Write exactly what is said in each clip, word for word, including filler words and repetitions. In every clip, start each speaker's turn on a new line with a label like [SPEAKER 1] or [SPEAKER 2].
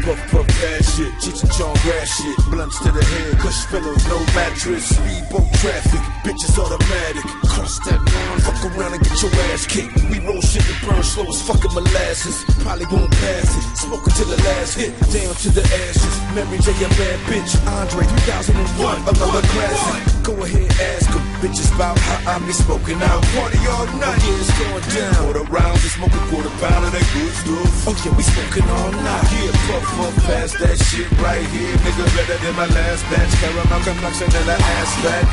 [SPEAKER 1] puff, puff, bad shit. Cheech and Chong grass shit. Blunts to the head, cush pillows, no mattress. Speedboat traffic, bitches automatic. Cross that line, fuck around and get your ass kicked. We roll shit and burn slow as fucking molasses. Probably won't pass it, smoking to the last hit. Down to the ashes, Mary J a bad bitch. Andre three thousand one, another classic. Go ahead, ask them bitches about how I be smoking out. Party all night, yeah, it's going down. Quarter rounds, we smoke a quarter pound of that good stuff. Oh yeah, we smoking all night. Yeah, puff, puff, pass that shit right here. Nigga better than my last batch. Caramel complexion and I ass fat.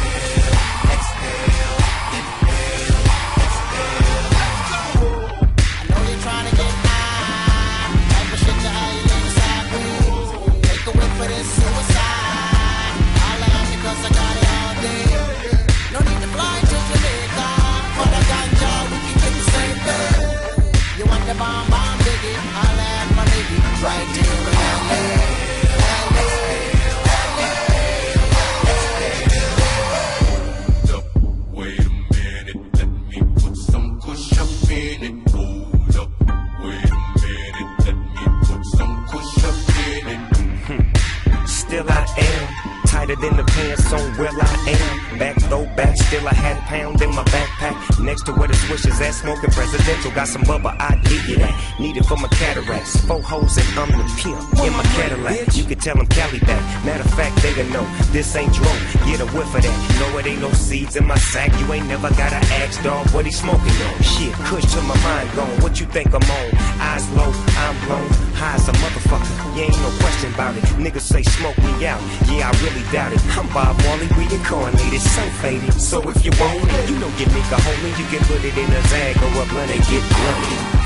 [SPEAKER 2] Than the pants on, well I am. Back though back, still I had a pound in my backpack. Next to where the swishers at, smoking presidential. Got some bubba, I dig you that. Need it for my cataracts. Four hoes and I'm the pimp in my Cadillac. You can tell them Cali back. Matter of fact, they gon' know this ain't drone. Get a whiff of that. No, it ain't no seeds in my sack. You ain't never gotta ask, dog, what he smoking on. Shit, kush to my mind gone. What you think I'm on? Eyes low, I'm blown. High as a motherfucker. You ain't no question about it. Niggas say smoke me out. Yeah, I really doubt it. I'm Bob Marley, reincarnated, so faded. So if you want it, you know your nigga homie, you can put it in a bag or a blunt and get blunted.